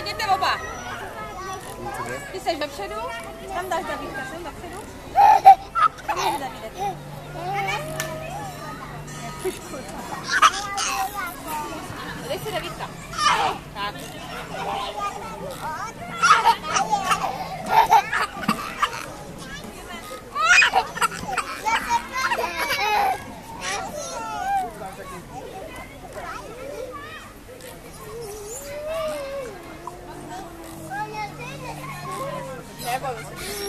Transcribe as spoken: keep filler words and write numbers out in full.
Jděte oba. Ty seš vepředu, tam dáš Davídka, sem dopředu. Tam dáš Davídek. Dej si Davídka. Tak. Neboj se.